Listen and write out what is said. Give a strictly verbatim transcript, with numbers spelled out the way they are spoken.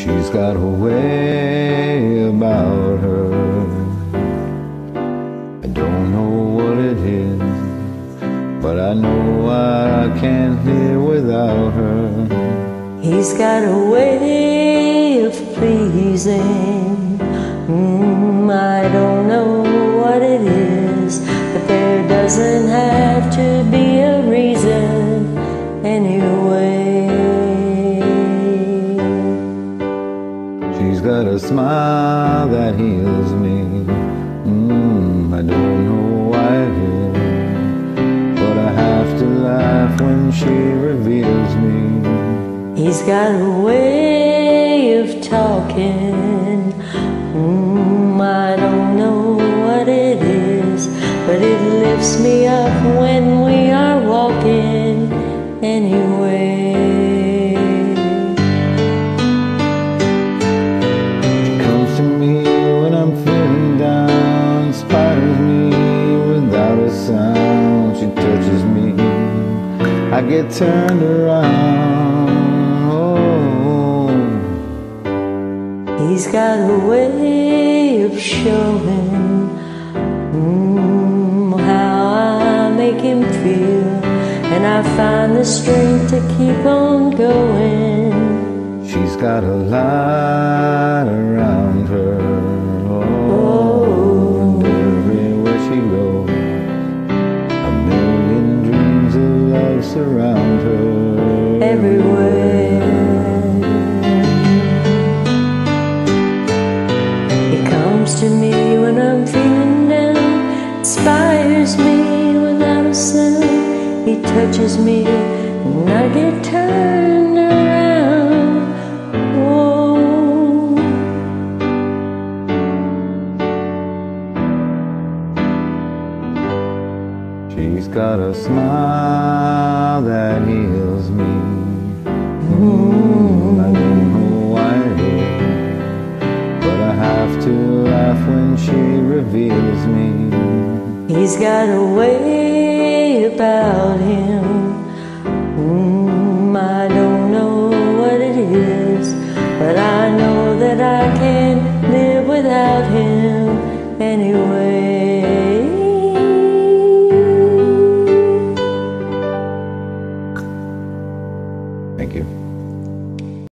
She's got a way about her. I don't know what it is, but I know I can't live without her. He's got a way of pleasing. mm, I don't know what it is, but there doesn't have to be a reason anyway. She's got a smile that heals me. mm, I don't know why it is, but I have to laugh when she reveals me. He's got a way of talking. mm, I don't know what it is, but it lifts me up when we are walking anyway. She comes to me when I'm feeling down, inspires me without a sound. She touches me, I get turned around. He's got a way of showing mm, how I make him feel, and I find the strength to keep on going. She's got a light around her. Oh, Oh. and everywhere she goes, a million dreams of love surround her. Everywhere to me when I'm feeling down, inspires me without a sound. He touches me and I get turned around. Oh. She's got a smile that heals me. mm. I don't know why it is, but I have to laugh when she reveals me. He's got a way about him.